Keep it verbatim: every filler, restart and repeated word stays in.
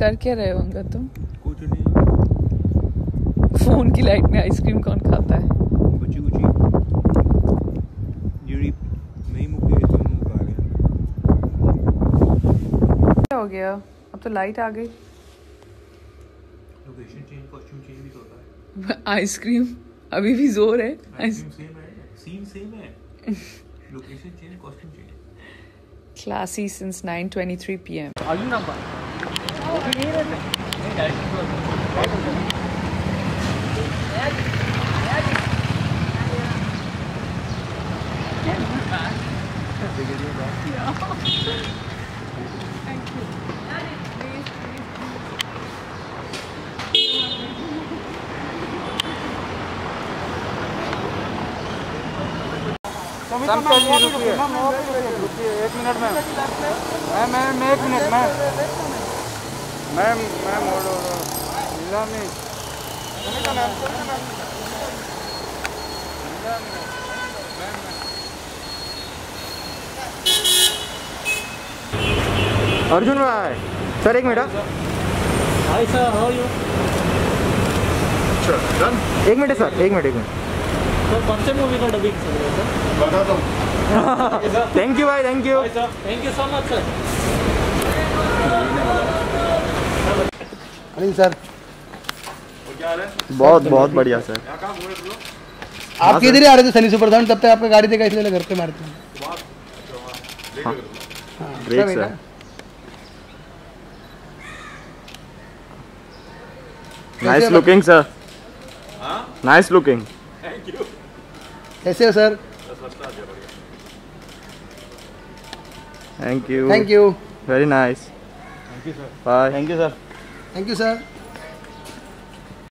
कर क्या रहे होंगे तुम? कुछ नहीं। फोन की लाइट में आइसक्रीम कौन खाता है? बच्ची कुची जीड़ी नहीं मुके तो मुका रहे हैं। क्या हो गया? अब तो लाइट आ गई। लोकेशन चेंज, कॉस्ट्यूम चेंज भी तो होता है। आइसक्रीम अभी भी जोर है। आइसक्रीम सेम है, सीन सेम है, location change, costume change. Classy since nine twenty-three p m आलू ना पा वो भी नहीं रहते नहीं डायरेक्ट एक मिनट में मैं मैं मैं एक मिनट में मैं मैं मोड़ मिला नहीं अर्जुन भाई सर एक minute hi sir how are you एक मिनट सर एक मिनट एक मिनट सर कौन से मूवी का डबिंग चल रहा है सर बता दो थैंक यू भाई thank you thank you so much sir Anil sir क्या हाल है? बहुत बहुत बढ़िया सर। क्या काम हो रहे आप किधर आ रहे थे सनी सुपरधान तब तक आपका गाड़ी देखा इसलिए घर पे मारते हैं। Great sir. Nice looking sir. Nice looking. Thank you. कैसे हो sir? Thank you thank you very nice. Thank you sir. Bye. Thank you sir. Thank you sir.